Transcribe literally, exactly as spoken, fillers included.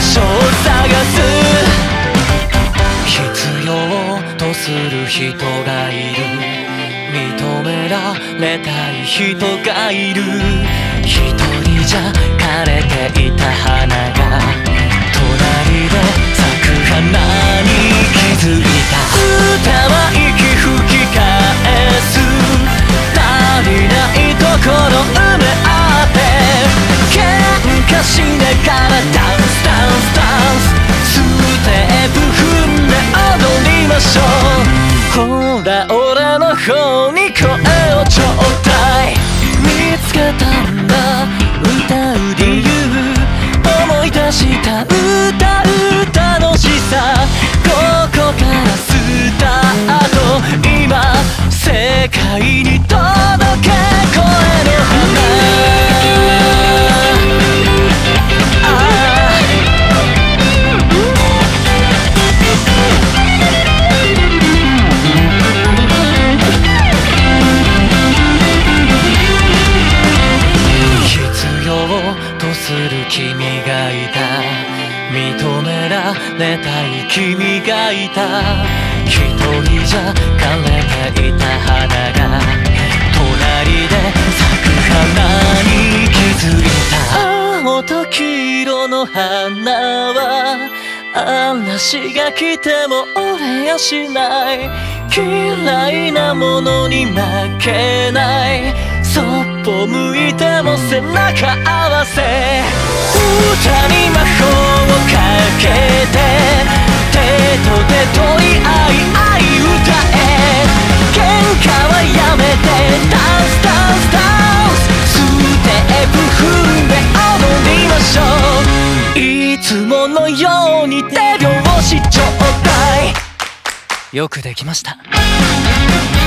所を探す。必要とする人がいる、認められたい人がいる。一人じゃ枯れていた花が隣で咲く花に気づいた。歌は息吹き返す、足りないところ埋め合って喧嘩しながらダンスダンスダンス、ステップ踏んで踊りましょう。ほら俺の方に声をちょうだい。見つけたんだ歌う理由、思い出した歌う楽しさ。ここからスタート、今世界に届け声の花。する君がいた、認められたい君がいた。一人じゃ枯れていた花が隣で咲く花に気づいた。青と黄色の花は嵐が来ても折れやしない。嫌いなものに負けない、そっぽ向いても背中合わせ。歌に魔法をかけて手と手取り合い愛歌え。喧嘩はやめてダンスダンスダンス、ステップ踏んで踊りましょう。いつものように手拍子ちょうだい。よくできました。